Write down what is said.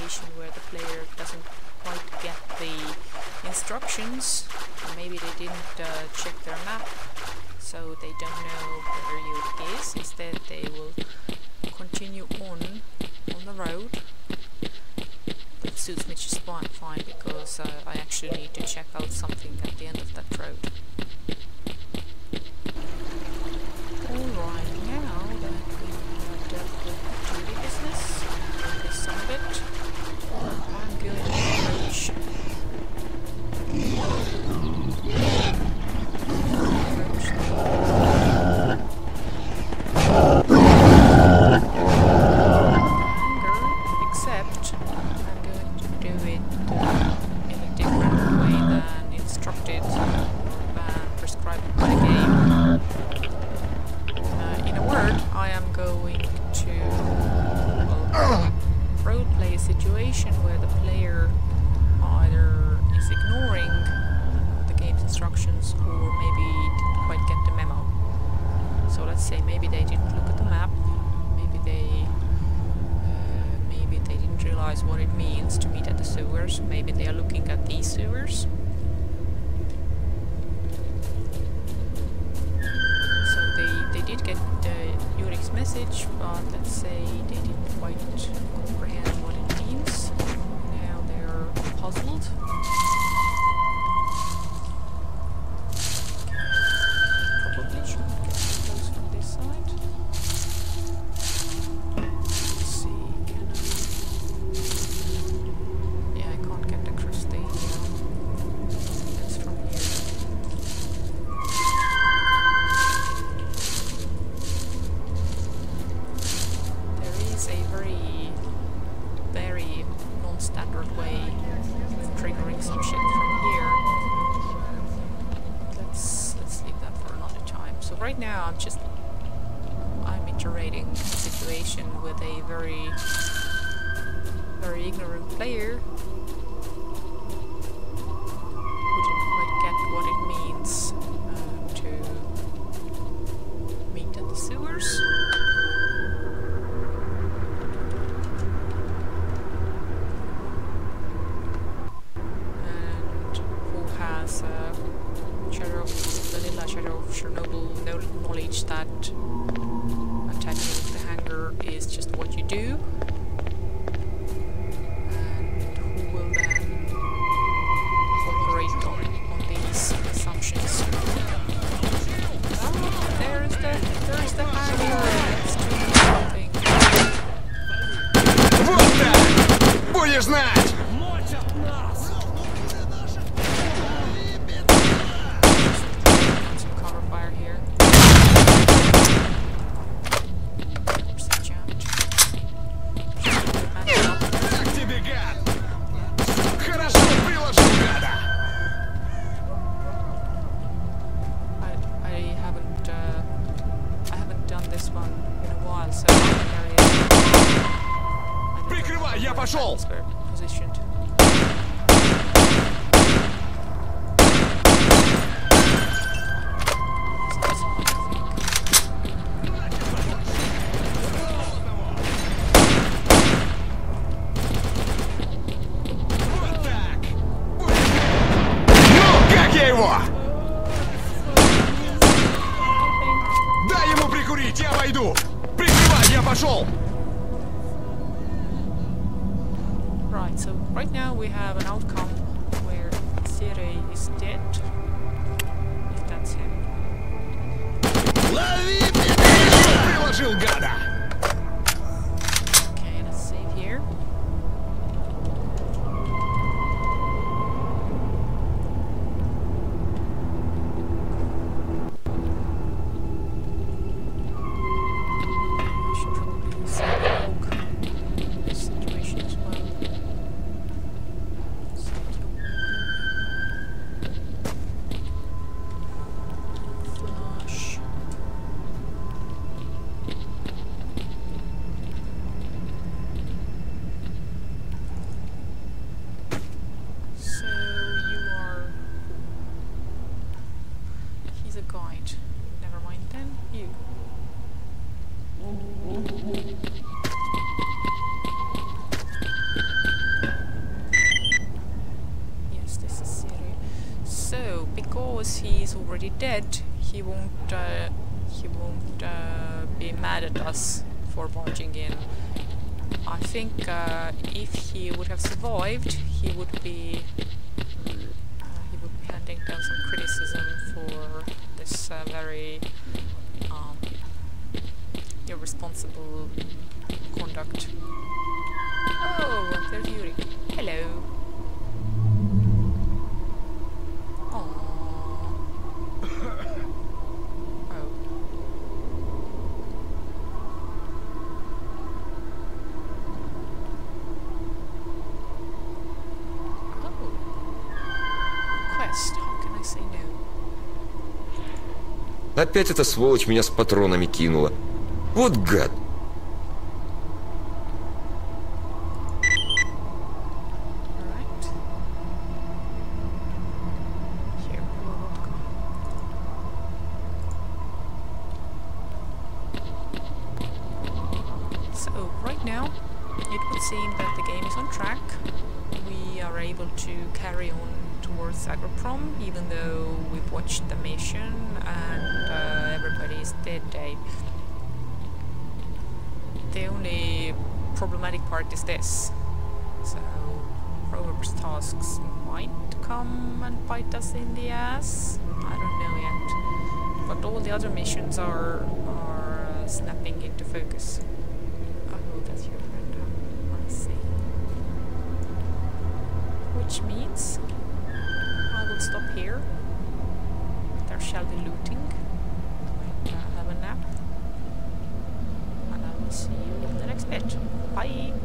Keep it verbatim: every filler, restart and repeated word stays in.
situation where the player doesn't quite get the instructions, or maybe they didn't uh, check their map, so they don't know where Yurik is. Instead, they will continue on on the road. That suits me just fine because uh, I actually need to check out something at the end of that road. Alright, now that we have dealt with the duty business, this some of it, I'm going to approach. Except I'm going to do it in a different way than instructed and prescribed by the game. Uh, in a word, I am going to well, roleplay a situation where the player either is ignoring the game's instructions or maybe didn't quite get the memo. So let's say maybe they didn't look at the map, maybe they uh, maybe they didn't realize what it means to meet at the sewers, maybe they are looking at these sewers. So they, they did get uh, Yurik's message, but let's say they didn't quite comprehend what it means. Now they're puzzled. Probably should get close from this side. Let's see, can I... Yeah, I can't get across the fence from here. There is a very, very non-standard way of triggering some shit from here. Let's let's leave that for another time. So right now I'm just I'm iterating a situation with a very very ignorant player who didn't quite get what it means uh, to meet at the sewers. Has uh, Shadow of Vanilla Shadow of Chernobyl no knowledge that attacking the hangar is just what you do, and who will then operate on, on these assumptions. Oh, there is the there is the hangar. Let's do something. Вот так! Будешь знать! Я пошел! Дай ему прикурить, я войду! Прикрывай, я пошел! Right, so right now we have an outcome where Sere is dead. If that's him. Лови меня! Приложил, гада! Okay, let's save here. I should probably save the log in this situation as well. Flash. already dead, he won't uh, he won't uh, be mad at us for barging in. I think uh, if he would have survived, he would be uh, he would be handing down some criticism for this uh, very um, irresponsible conduct. Oh, there's Yuri. Hello. Опять эта сволочь меня с патронами кинула. Вот гад! So, right now, it would seem that the game is on track. We are able to carry on towards Agroprom, even though we've watched the mission and uh, everybody is dead. Eh? The only problematic part is this. So, Rover's tasks might come and bite us in the ass. I don't know yet. But all the other missions are, are uh, snapping into focus. Oh, that's your friend. I see. Which means I will stop here. There shall be looting. And uh, have a nap. And I will see you in the next bit. Bye!